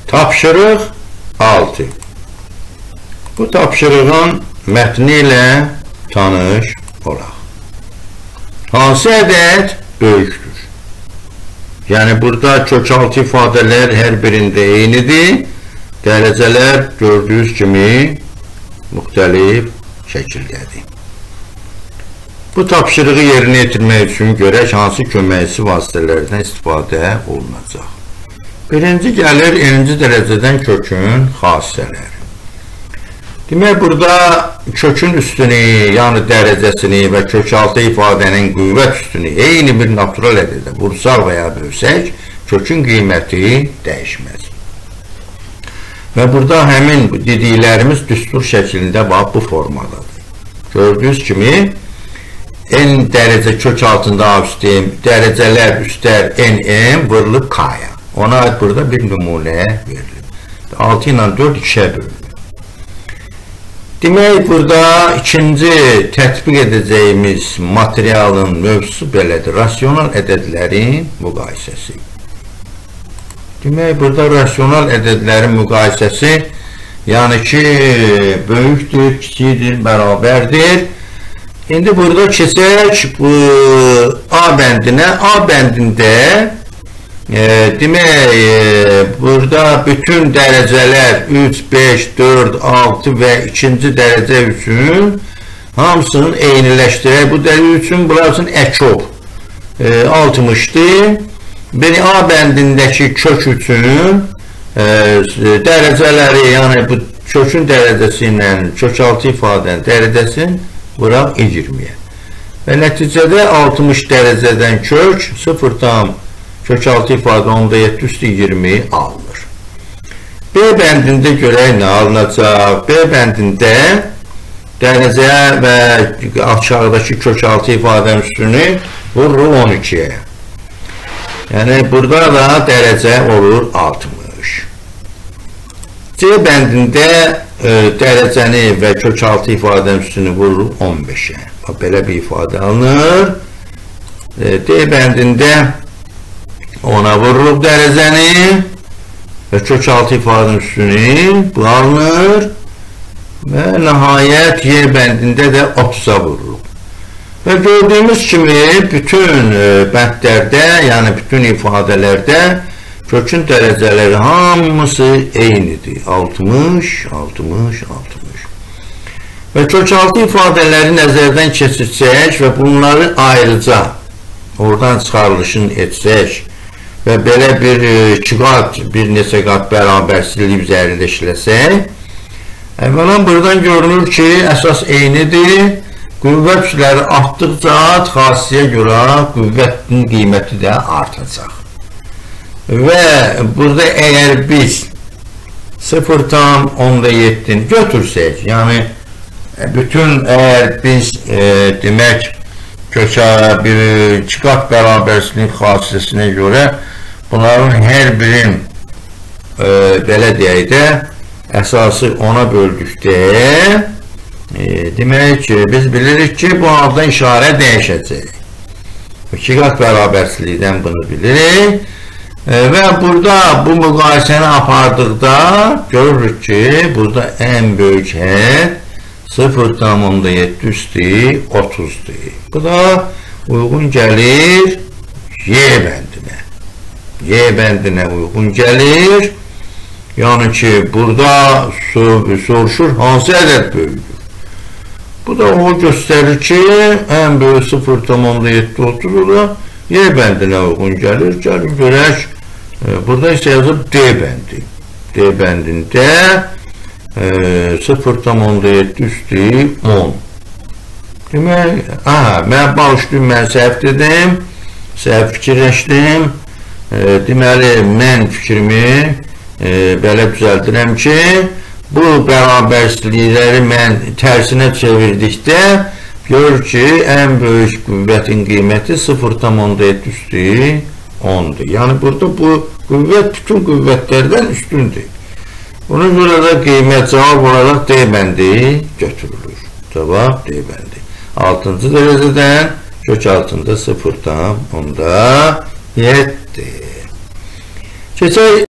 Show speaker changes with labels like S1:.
S1: Tapşırıq 6. Bu tapşırığın mətni ilə tanış olaq. Hansı ədəd böyükdür? Yəni burada kökaltı ifadələr hər birində eynidir. Dərəcələr gördüyünüz kimi müxtəlif şəkildədir. Bu tapşırığı yerinə yetirmək üçün görək hansı köməkçi vasitələrdən istifadə olunacaq. Birinci gəlir n-ci dərəcədən kökün xassələri. Demək, burada kökün üstünü, yəni dərəcəsini və kökaltı ifadənin qüvvət üstünü eyni bir natural ədədə vursaq və ya bölsək, kökün qiyməti dəyişməz. Və burada həmin dediklərimiz düstur şəklində bu formadadır. Gördüyünüz kimi, n dərəcə kök altında A üstü, dərəcələr üstər n vurulub k-ya. Ona aid burada bir nümunə verilib. 6 ilə 4 2-ə bölünür. Demək, burada ikinci tətbiq edəcəyimiz materialın mövzusu belədir. Rasional ədədlərin müqayisəsi. Demək, burada rasional ədədlərin müqayisəsi, yəni ki, böyükdür, kiçikdir, bərabərdir. İndi burada keçək bu A bəndinə. A bəndində demək, burada bütün dərəcələr 3, 5, 4, 6 və ikinci dərəcə üçün hamısını eyniləşdirək. Bu dərəcə üçün bunlar üçün əkov 60-dır. Beni A bəndindəki kök üçün dərəcələri, yəni bu kökün dərəcəsi ilə kökaltı ifadənin dərəcəsini vuraq 20-yə. Və nəticədə 60 dərəcədən kök 0,7 kökaltı ifadə 10,7 üstü 20 alınır. B bəndində görək nə alınacaq? B bəndində dərəcə və aşağıdakı kökaltı ifadənin üstünü vurur 12-yə. Yəni, burada da dərəcə olur 60. C bəndində dərəcəni və kökaltı ifadənin üstünü vurur 15-ə. Belə bir ifadə alınır. D bəndində ona vurulub dərəcəni və kökaltı ifadənin üstünü bu alınır və nəhayət Y bəndində də 30-a vurulub. Və gördüyümüz kimi bütün bəndlərdə, yəni bütün ifadələrdə kökün dərəcələri hamısı eynidir. 60, 60, 60. Və kökaltı ifadələri nəzərdən keçirsək və bunları ayrıca oradan çıxarılışını etsək və belə bir bir neçə qat bərabərsizlik üzərində işləsək, əvvələn buradan görünür ki, əsas eynidir. Qüvvət üzləri artdıqca xassiyə görə qüvvətin qiyməti də artacaq. Və burada əgər biz 0,7-ni götürsək, yəni bütün əgər biz demək bir iki qat bərabərsizlik xassəsinə görə bunların hər birin belə deyək də əsası ona böldükdə demək ki, biz bilirik ki, bu halda işarə dəyişəcək. İki qat bərabərsizlikdən bunu bilirik və burada bu müqayisəni apardıqda görürük ki, burada ən böyük hədd 0,7 üstü 30'dur. Bu da uyğun gəlir Y bəndinə. Y bəndinə uyğun gəlir. Yəni ki, burada soruşur hansı ədəd böyükdür. Bu da o göstərir ki, ən böyük 0,7 30'da Y bəndinə uyğun gəlir. Gəlin görək, burada isə yazıb D bəndi. D bəndində 0,7 üstü 10. Demək, mən bağışlayım, mən səhv dedim, səhv fikirləşdim. Deməli, mən fikrimi belə düzəldirəm ki, bu bərabərsizlikləri mən tərsinə çevirdikdə görür ki, ən böyük qüvvətin qiyməti 0,7 üstü 10'dur. Yəni, burada bu qüvvət bütün qüvvətlərdən üstündür. Buna görə də qiymət cavab olaraq D bəndi götürülür. Cavab D bəndi. 6-cı dərəcədən kök altında 0,7. Keçək